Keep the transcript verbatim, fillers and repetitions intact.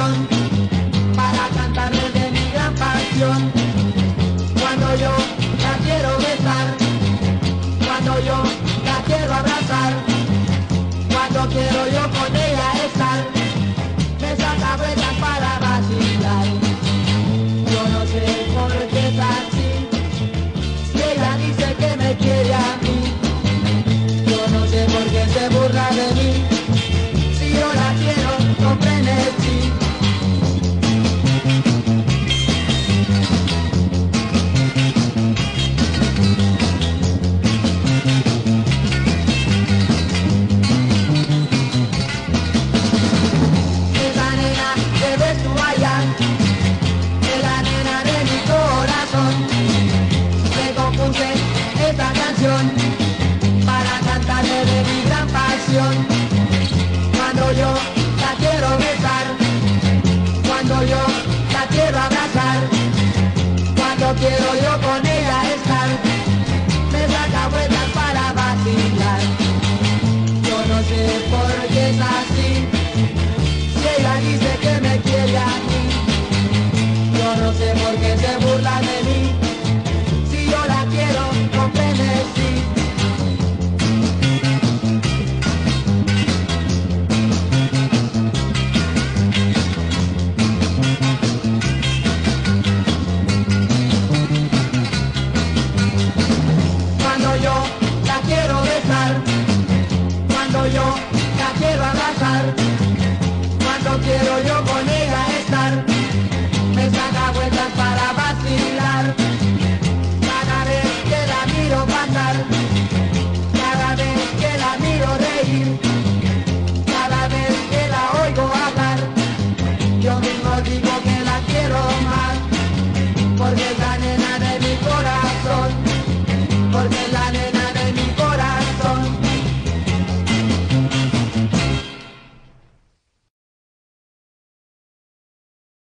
canción para cantarle de mi gran pasión. Cuando yo la quiero besar, cuando yo la quiero abrazar, cuando quiero yo con ella estar, me saca vueltas para vacilar. Yo no sé por qué es así, si ella dice que me quiere a mí. Yo no sé por qué se burla de mí, si yo la quiero con frenesí. Esa nena que ves tú allá es la nena de mi corazón. Le compuse esta canción para cantarle de mi gran pasión. Cuando yo la quiero besar, cuando yo la quiero abrazar, cuando quiero yo con ella estar, me saca vueltas para vacilar. Yo no sé por qué es así, si ella dice que me quiere a mí. Yo no sé por qué se burla de mí, si yo la quiero con frenesí. Cuando yo la quiero besar, cuando yo la quiero abrazar, cuando quiero yo con ella estar, me saca vueltas para vacilar. Cada vez que la miro pasar, cada vez que la miro reír, cada vez que la oigo hablar, yo mismo digo que la quiero más, porque esa nena